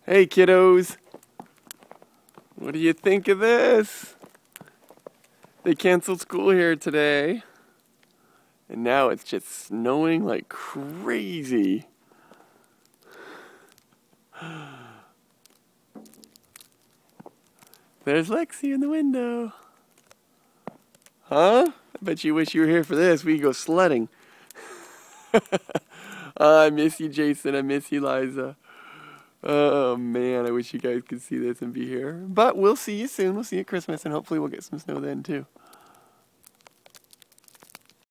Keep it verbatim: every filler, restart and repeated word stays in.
Hey kiddos, what do you think of this? They canceled school here today, and now it's just snowing like crazy. There's Lexi in the window. Huh? I bet you wish you were here for this. We can go sledding. Oh, I miss you, Jason. I miss you, Liza. Oh man, I wish you guys could see this and be here. But we'll see you soon. We'll see you at Christmas, and hopefully we'll get some snow then too.